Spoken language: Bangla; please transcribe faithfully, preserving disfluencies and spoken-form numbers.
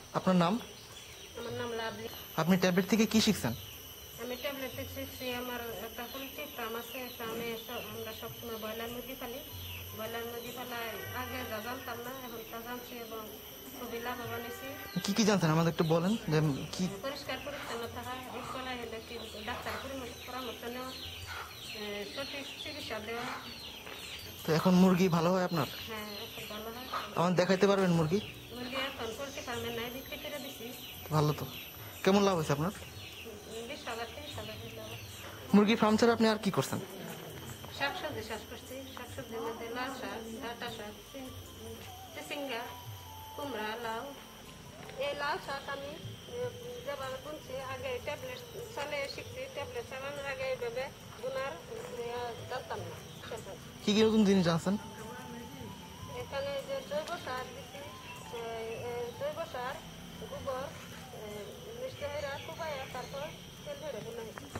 আপনার নাম? আমার নাম লাভলি। আপনি ট্যাবলেট থেকে কি শিখছেন? আমি ট্যাবলেট থেকে শিখছি, আমার একটা পোলট্রি ফার্ম আছে। ফার্মে আমরা সবসময় ব্রয়লার মুরগি পালি। ব্রয়লার মুরগি পালায় আগে যা জানতাম না, এখন তা জানছি এবং খুবই লাভবান হয়েছি। কি কি জানতেন আমাদের একটু বলেন, যে কি? পরিষ্কার পরিচ্ছন্ন থাকা, রোগ বালাই হলে কি ডাক্তার পরামর্শ নেওয়া, সঠিক চিকিৎসা দেওয়া। তো এখন মুরগি ভালো হয় আপনার? হ্যাঁ, খুব ভালো হয়। আমার দেখাইতে পারবেন মুরগি? মুরগি এখন পোলট্রি ফার্মে নাই, বিক্রি করে দিচ্ছি। ভালো তো। কেমন লাভ হয়েছে আপনার? বিশ হাজার তিরিশ হাজার টাকা। মুরগি ফার্ম ছাড়া আপনি আর কি করছেন? শাকসবজি চাষ করছি। শাকসবজির মধ্যে লাল শাক, ডাঁটা শাক, চিচিঙ্গা, কুমড়া, লাউ। এই লাল শাক আমি যেভাবে বুনছি, আগে ট্যাবলেট চালে শিখছি। ট্যাবলেট চালানোর আগে এইভাবে বুনার জানতাম না। কি কি নতুন জিনিস জানছেন? এখানে যে জৈব সার দিচ্ছি, জৈব সার, গোবর মিষ্টি হয়ে কুবাইয়া তারপর তেল ভরে বোনা হয়েছে।